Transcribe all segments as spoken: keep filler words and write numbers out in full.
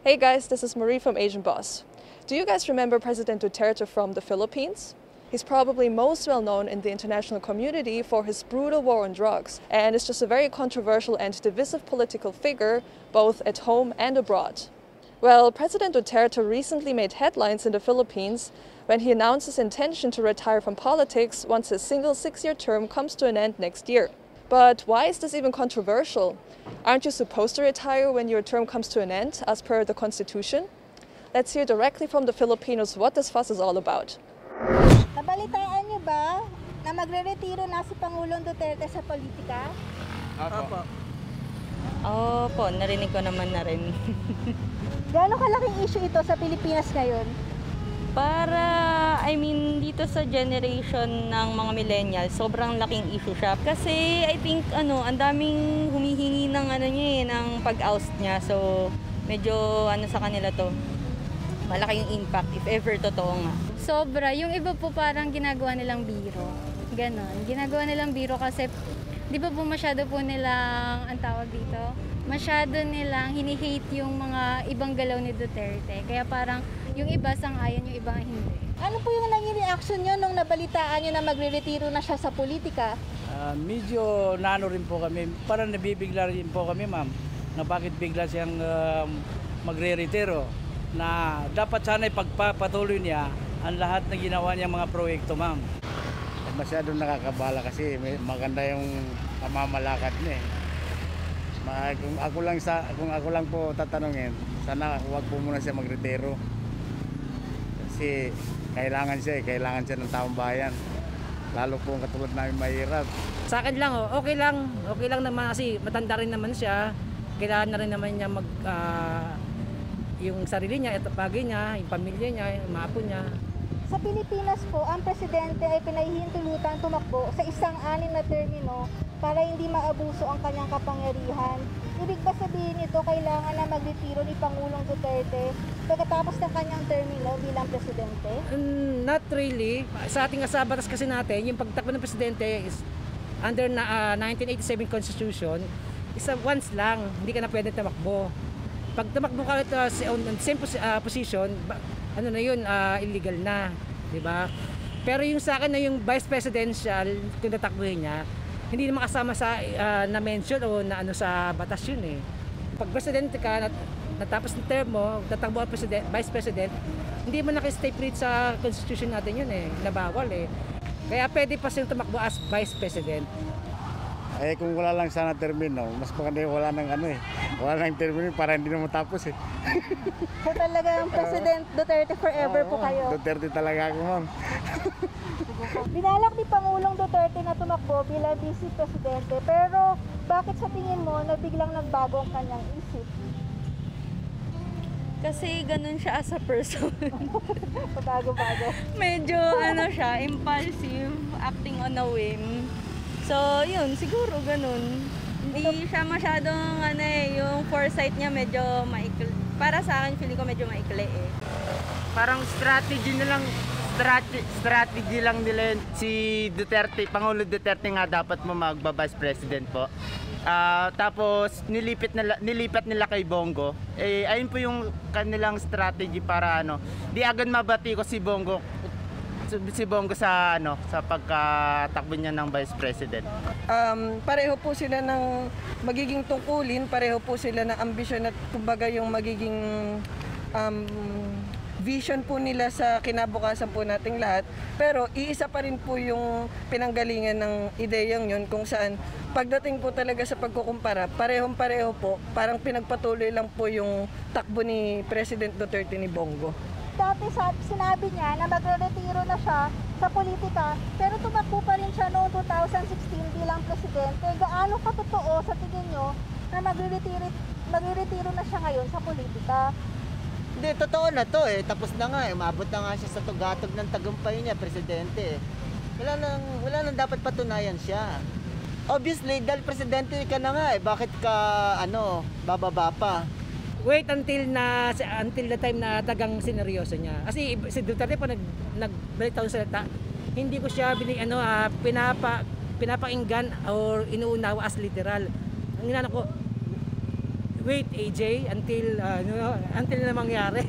Hey guys, this is Marie from Asian Boss. Do you guys remember President Duterte from the Philippines? He's probably most well known in the international community for his brutal war on drugs, and is just a very controversial and divisive political figure, both at home and abroad. Well, President Duterte recently made headlines in the Philippines when he announced his intention to retire from politics once his single six-year term comes to an end next year. But why is this even controversial? Aren't you supposed to retire when your term comes to an end, as per the Constitution? Let's hear directly from the Filipinos what this fuss is all about. Nabalitaan niyo ba na magre-retiro na si Pangulong Duterte sa politika? Opo. Opo, narinig ko naman na rin. Gaano kalaking issue ito sa Pilipinas ngayon? Para, I mean, dito sa generation ng mga millennials, sobrang laking issue siya. Kasi I think, ano, ang daming humihingi ng, ano niya eh, ng pag-oust niya. So, medyo, ano sa kanila to, malaki yung impact, if ever totoo nga. Sobra. Yung iba po parang ginagawa nilang biro. Ganon. Ginagawa nilang biro kasi, di ba po masyado po nilang, ang tawag dito, masyado nilang hini-hate yung mga ibang galaw ni Duterte. Kaya parang yung iba sang-ayon, yung iba hindi. Ano po yung naging reaction niyo nung nabalitaan niyo na magre-retiro na siya sa politika? Uh, medyo nano rin po kami, parang nabibigla rin po kami ma'am, na bakit bigla siyang uh, magre-retiro. Na dapat sana'y pagpapatuloy niya ang lahat na ginawa niyang mga proyekto ma'am. Masyadong nakakabala kasi may maganda yung pamamalakad niya eh. Ma, kung ako lang sa kung ako lang po tatanungin, sana huwag po muna siya magretiro. Kasi kailangan siya eh, kailangan siya ng taong bayan. Lalo po katulad namin mahirap. Sa akin lang, oh, okay lang. Okay lang naman kasi matanda rin naman siya. Kailangan na rin naman niya mag uh, yung sarili niya, itapagay niya, yung pamilya niya, yung mga apo niya. Sa Pilipinas po, ang presidente ay pinahihintulutan tumakbo sa isang anim na termino para hindi maabuso ang kanyang kapangyarihan. Ibig ba sabihin nito kailangan na magretiro ni Pangulong Duterte pagkatapos ng kanyang termino bilang presidente? Um, not really. Sa ating sa batas kasi natin, yung pagtakbo ng presidente is under na, uh, nineteen eighty-seven Constitution, isa once lang, hindi ka na pwede tumakbo. Pag tumakbo ka uh, on the same uh, position, ano na yun, uh, illegal na, di ba? Pero yung sa akin na yung vice presidential, kung tatakbuhin niya, hindi naman kasama sa uh, na-mention o na ano sa batas yun eh. Pag presidente ka, nat natapos ng term mo, tatakbo ang president, vice president, hindi mo naka-stay free sa constitution natin yun eh, nabawal eh. Kaya pwede pa siyang tumakbo as vice president. Eh kung wala lang sana termino, mas maganda yung wala nang ano eh. Wala nang termino para hindi na matapos eh. So talagang President Duterte forever Oo, po kayo? Duterte talaga ako ma'am. Binalak ni Pangulong Duterte na tumakbo bilang vice presidente, pero bakit sa tingin mo na biglang nagbago ang kanyang isip? Kasi ganun siya as a person. Bago-bago. Medyo ano siya, impulsive, acting on a whim. So, yun, siguro ganun. Hindi siya masyadong, ano eh, yung foresight niya medyo maikli. Para sa akin, feeling ko medyo maikli eh. Parang strategy na lang, strategy, strategy lang nila yun. Si Duterte, Pangulo Duterte nga dapat mo magba-vice president po. Uh, tapos, nilipit nila, nilipat nila kay Bongo. Eh, ayun po yung kanilang strategy para ano, di agad mabati ko si Bongo. si Bongo sa ano sa pagkatakbo niya ng Vice President. Um, pareho po sila ng magiging tungkulin, pareho po sila ng ambisyon at kumbaga yung magiging um, vision po nila sa kinabukasan po nating lahat. Pero iisa pa rin po yung pinanggalingan ng ideyang yun kung saan pagdating po talaga sa pagkukumpara, parehong pareho po, parang pinagpatuloy lang po yung takbo ni President Duterte ni Bongo. Dati sinabi niya na magre-retiro na siya sa politika, pero tumakbo pa rin siya noong two thousand sixteen bilang presidente. Gaano katotoo sa tingin niyo na magre-retiro, magre-retiro na siya ngayon sa politika? Hindi, totoo na to eh. Tapos na nga eh. Umabot na nga siya sa tugatog ng tagumpay niya, presidente. Wala nang, wala nang dapat patunayan siya. Obviously, dahil presidente ka na nga eh. Bakit ka, ano, bababa pa? Wait until na until the time na tagang sineryoso niya. Kasi si Duterte po nag nagbalik taon salita, hindi ko siya bini ano uh, pinapa pinapakinggan or inuunawa as literal. Ang inano ko, wait A J until uh, ano, until na mangyari.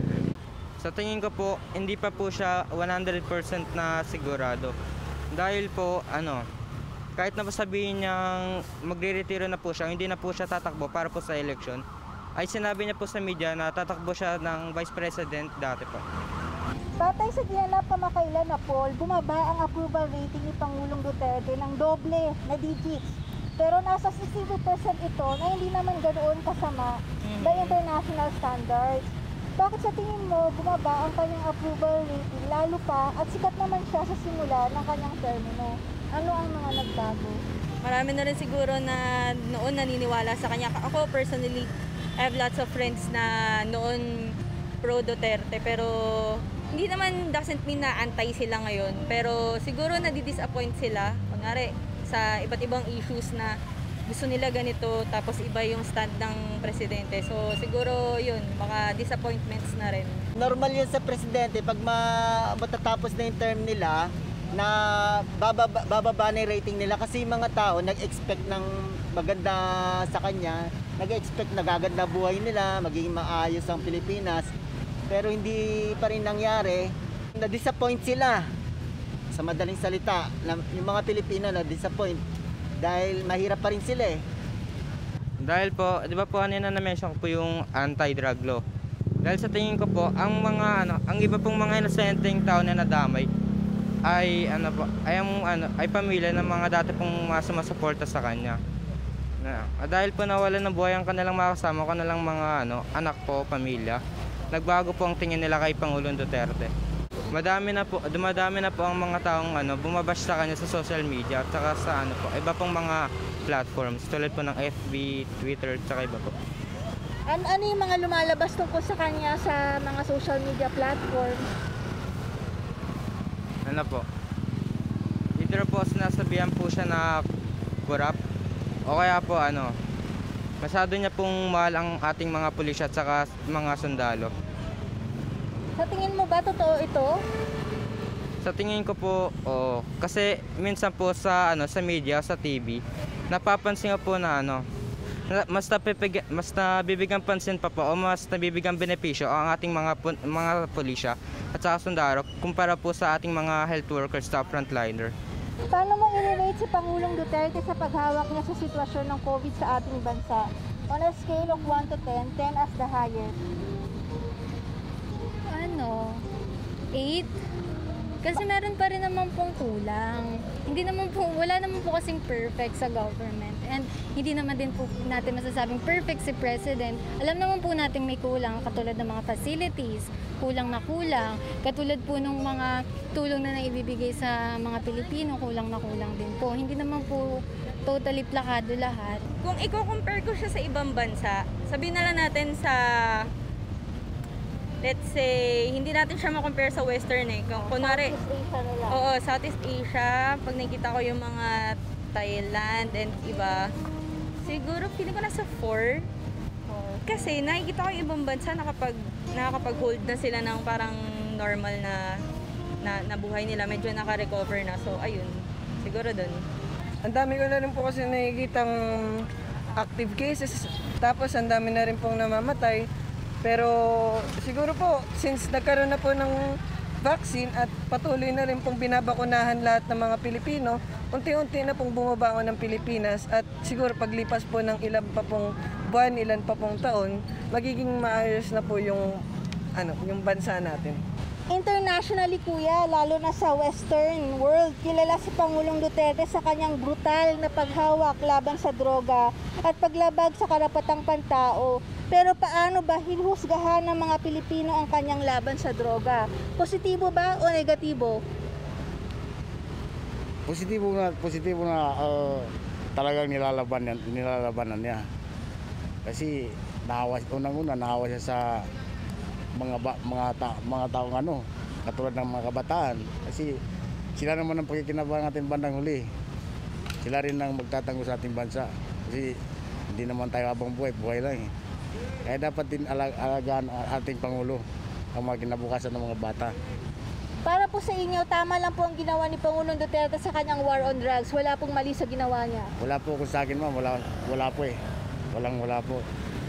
Sa tingin ko po, hindi pa po siya one hundred percent na sigurado. Dahil po, ano, kahit na sabihin niyang magre-retiro na po siya, hindi na po siya tatakbo para po sa election, ay sinabi niya po sa media na tatakbo siya ng Vice President dati po. Batay sa ginanap kamakailan na poll, bumaba ang approval rating ni Pangulong Duterte ng doble na digits. Pero nasa sixty-two percent ito na hindi naman ganoon kasama by international standards. Bakit sa tingin mo bumaba ang kanyang approval rating lalo pa at sikat naman siya sa simula ng kanyang termino? Ano ang mga nagbago? Marami na rin siguro na noon naniniwala sa kanya. Ako personally, I have lots of friends na noon pro Duterte pero hindi naman doesn't mean na antay sila ngayon. Pero siguro nadi-disappoint sila. Kunyari, sa iba't ibang issues na gusto nila ganito tapos iba yung stand ng presidente. So siguro yun, mga disappointments na rin. Normal yun sa presidente pag ma- matatapos na yung term nila na bababa, bababa na yung rating nila kasi yung mga tao nag-expect ng maganda sa kanya, nag-expect na gaganda buhay nila, magiging maayos ang Pilipinas. Pero hindi pa rin nangyari. Na-disappoint sila. Sa madaling salita, yung mga Pilipino na-disappoint dahil mahirap pa rin sila eh. Dahil po, di ba po kanina na-mention ko po yung anti-drug law. Dahil sa tingin ko po, ang mga ano, ang iba pong mga inosenteng tao na nadamay ay ano po, ay ang ano, ay pamilya ng mga dati pong mga sumasuporta sa kanya. Na, dahil po nawalan ng buhay ang kanilang mga kasama, kanilang mga ano, anak po, pamilya. Nagbago po ang tingin nila kay Pangulong Duterte. Madami na po, dumadami na po ang mga taong ano, bumabash sa kanya sa social media at saka sa ano po, iba pong mga platforms tulad po ng F B, Twitter, at saka iba po. An ano yung mga lumalabas tungkol sa kanya sa mga social media platform? Ano po? Either po sinasabihan po siya na corrupt o kaya po ano, masyado niya pong mahal ang ating mga pulisya at saka mga sundalo. Sa tingin mo ba totoo ito? Sa tingin ko po, oh, kasi minsan po sa ano sa media, sa T V, napapansin ko po na ano, mas napipig, mas nabibigyan pansin pa po o mas nabibigyan benepisyo ang ating mga mga pulisya at saka sundalo kumpara po sa ating mga health workers sa frontliner. Paano mo i-relate si Pangulong Duterte sa paghawak niya sa sitwasyon ng COVID sa ating bansa? On a scale of one to ten, ten as the highest. Ano? eight? Kasi meron pa rin naman pong kulang. Hindi naman po, wala naman po kasing perfect sa government. And hindi naman din po natin masasabing perfect si President. Alam naman po natin may kulang, katulad ng mga facilities, kulang na kulang. Katulad po ng mga tulong na naibibigay sa mga Pilipino, kulang na kulang din po. Hindi naman po totally plakado lahat. Kung i-compare ko siya sa ibang bansa, sabihin na lang natin sa, let's say, hindi natin siya ma-compare sa Western eh. Kung kunwari, Southeast Asia na lang. oo, Southeast Asia, pag nakita ko yung mga Thailand and iba, siguro feeling ko nasa four. Kasi nakikita ko yung ibang bansa nakapag, nakakapag-hold na sila ng parang normal na, na, na buhay nila. Medyo naka-recover na. So, ayun. Siguro dun. Ang dami ko na rin po kasi nakikitang active cases. Tapos ang dami na rin pong namamatay. Pero siguro po, since nagkaroon na po ng vaccine at patuloy na rin pong binabakunahan lahat ng mga Pilipino, unti-unti na pong bumabangon ng Pilipinas at siguro paglipas po ng ilan pa pong buwan, ilan pa pong taon, magiging maayos na po yung, ano, yung bansa natin. Internationally kuya, lalo na sa Western world, kilala si Pangulong Duterte sa kanyang brutal na paghawak laban sa droga at paglabag sa karapatang pantao. Pero paano ba hinhusgahan ng mga Pilipino ang kanyang laban sa droga? Positibo ba o negatibo? Positibo na, positibo na uh, talagang nilalaban yan, nilalabanan niya. Kasi naawa, unang-una naawa siya sa mga ba, mga ta, mga taong ano, katulad ng mga kabataan. Kasi sila naman ang pagkikinabangan natin bandang huli. Sila rin ang magtatanggol sa ating bansa. Kasi hindi naman tayo habang buhay, buhay lang eh. Kaya dapat din alag alagaan ang ating Pangulo ang mga kinabukasan ng mga bata. Para po sa inyo, tama lang po ang ginawa ni Pangulong Duterte sa kanyang war on drugs. Wala pong mali sa ginawa niya. Wala po kung sa akin ma'am, wala, wala po eh. Walang wala po.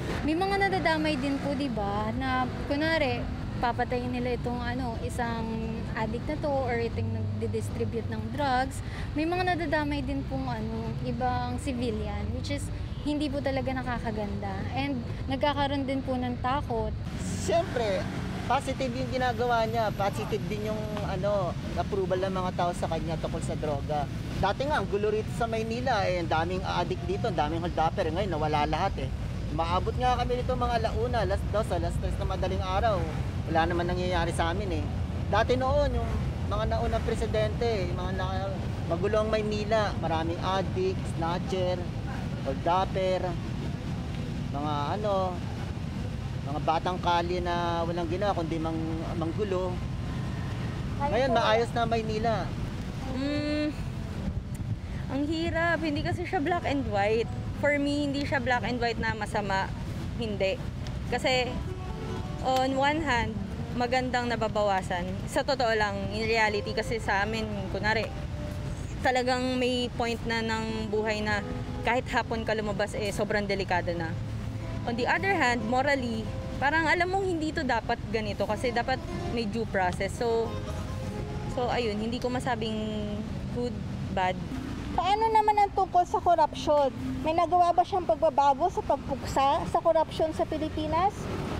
May mga nadadamay din po, di ba, na kunwari, papatayin nila itong ano, isang addict na to or itong nagdi-distribute ng drugs. May mga nadadamay din pong ano, ibang civilian, which is hindi po talaga nakakaganda. And nagkakaroon din po ng takot. Siyempre, positive yung ginagawa niya. Positive din yung ano, approval ng mga tao sa kanya tungkol sa droga. Dati nga, ang gulo rito sa Maynila, eh, ang daming addict dito, ang daming holdupper. Ngayon, nawala lahat eh. Maabot nga kami nito mga alauna, alas dos, alas tres na madaling araw. Wala naman nangyayari sa amin eh. Dati noon, yung mga naunang presidente, yung mga na, magulong Maynila, maraming addict, snatcher, holdupper, mga ano, mga batang kali na walang ginawa kundi mang, manggulo. Ngayon, maayos na Maynila. Mm, ang hirap, hindi kasi siya black and white. For me, hindi siya black and white na masama. Hindi. Kasi, on one hand, magandang nababawasan. Sa totoo lang, in reality, kasi sa amin, kunwari, talagang may point na ng buhay na kahit hapon ka lumabas, eh, sobrang delikado na. On the other hand, morally, parang alam mong hindi to dapat ganito kasi dapat may due process. So, so ayun, hindi ko masabing good, bad. Paano naman ang tungkol sa korupsyon? May nagawa ba siyang pagbabago sa pagpuksa sa korupsyon sa Pilipinas?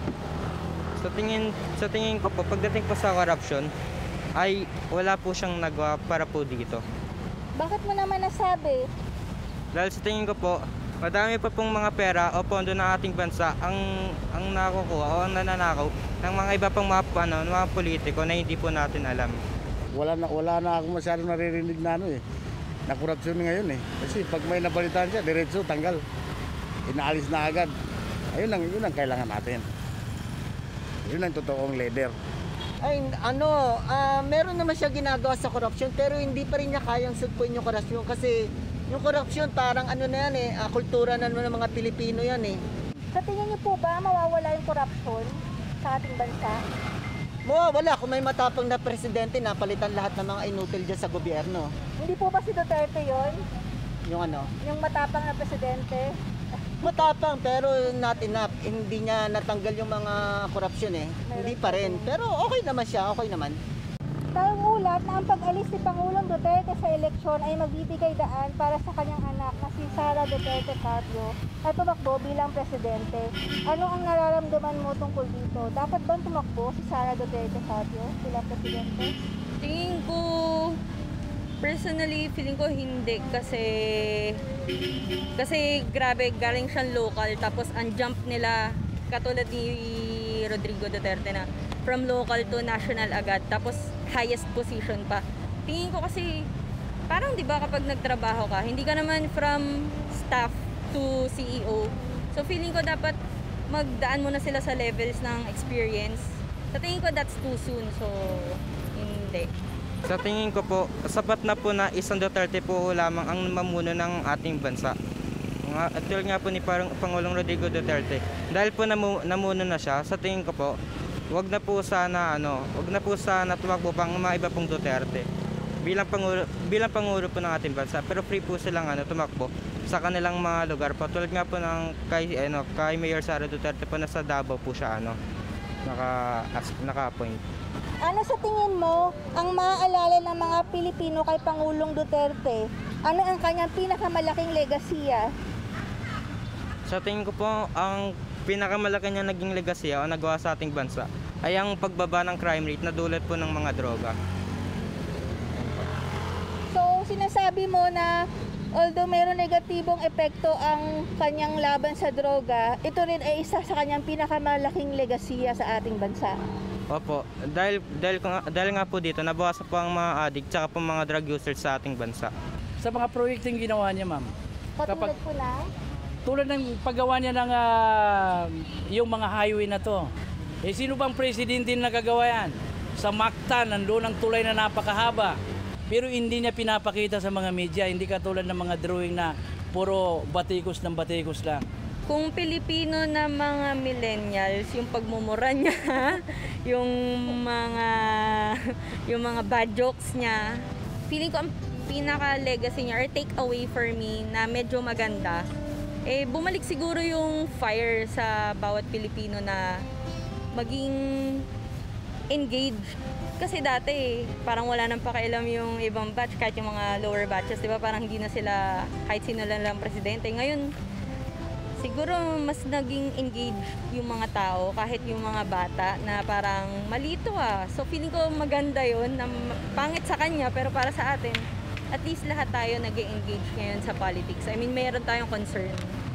Sa tingin, sa tingin ko po, pagdating po sa corruption, ay wala po siyang nagawa para po dito. Bakit mo naman nasabi? Dahil sa tingin ko po, madami pa pong mga pera o pondo ng ating bansa ang ang nakukuha o ang nananakaw ng mga iba pang mga, ano, mga politiko na hindi po natin alam. Wala na, wala na ako masyadong naririnig na ano eh, na korupsyon ngayon eh. Kasi pag may napalitan siya, diretso, tanggal. Inaalis na agad. Ayun lang, yun ang kailangan natin. Yun ang totoong leader. Ay, ano, uh, meron naman siya ginagawa sa korupsyon pero hindi pa rin niya kayang sugpuin yung korupsyon kasi yung korupsyon parang ano na yan eh, uh, kultura na ng mga Pilipino yan eh. Sa tingin niyo po ba mawawala yung korupsyon sa ating bansa? Mawawala kung may matapang na presidente na palitan lahat ng mga inutil dyan sa gobyerno. Hindi po ba si Duterte yon? Yung ano? Yung matapang na presidente? Matapang pero not enough. Hindi niya natanggal yung mga korupsyon eh. Meron hindi pa rin. Pero okay naman siya, okay naman. Tayong ulat na ang pag-alis ni Pangulong Duterte sa eleksyon ay magbibigay daan para sa kanyang anak na si Sara Duterte Carpio na tumakbo bilang presidente. Ano ang nararamdaman mo tungkol dito? Dapat bang tumakbo si Sara Duterte Carpio bilang presidente? Tingin ko, personally, feeling ko hindi kasi kasi grabe, galing siyang local tapos ang jump nila katulad ni Rodrigo Duterte na from local to national agad tapos highest position pa. Tingin ko kasi parang 'di ba kapag nagtrabaho ka, hindi ka naman from staff to C E O. So feeling ko dapat magdaan muna sila sa levels ng experience. Sa tingin ko that's too soon. So hindi. Sa tingin ko po, sapat na po na isang Duterte po lamang ang mamuno ng ating bansa. At tulad nga po ni Pangulong Rodrigo Duterte. Dahil po namu, namuno na siya, sa tingin ko po, wag na po sana ano, wag na po sana tumakbo pang mga iba pong Duterte. Bilang pangulo, bilang pangulo po ng ating bansa, pero free po silang ano tumakbo sa kanilang mga lugar po. Tulad nga po ng kay ano, kay Mayor Sara Duterte po nasa Davao po siya ano, naka naka-appoint. Ano sa tingin mo ang maaalala ng mga Pilipino kay Pangulong Duterte? Ano ang kanyang pinakamalaking legasiya? Sa tingin ko po, ang pinakamalaki niya naging legasiya o nagawa sa ating bansa ay ang pagbaba ng crime rate na dulot po ng mga droga. So, sinasabi mo na although mayroong negatibong epekto ang kanyang laban sa droga, ito rin ay isa sa kanyang pinakamalaking legasiya sa ating bansa. Opo, dahil, dahil, dahil nga po dito, nabawasan po ang mga addict tsaka po mga drug users sa ating bansa. Sa mga proyektong ginawa niya, ma'am. Katulad po na? Tulad ng paggawa niya ng uh, yung mga highway na to. Eh sino bang presidente na nakagawa yan? Sa Mactan, nandoon ang tulay na napakahaba. Pero hindi niya pinapakita sa mga media, hindi katulad ng mga drawing na puro batikos ng batikos lang. Kung Pilipino na mga millennials, yung pagmumura niya, yung mga yung mga bad jokes niya, feeling ko ang pinaka-legacy niya or take away for me na medyo maganda eh bumalik siguro yung fire sa bawat Pilipino na maging engaged. Kasi dati parang wala nang pakialam yung ibang batch, kahit yung mga lower batches, di ba? Parang hindi na sila kahit sino lang lang presidente. Ngayon, siguro mas naging engaged yung mga tao, kahit yung mga bata na parang malito ah. So feeling ko maganda yun, na pangit sa kanya pero para sa atin, at least lahat tayo nag-engage ngayon sa politics. I mean, mayroon tayong concern.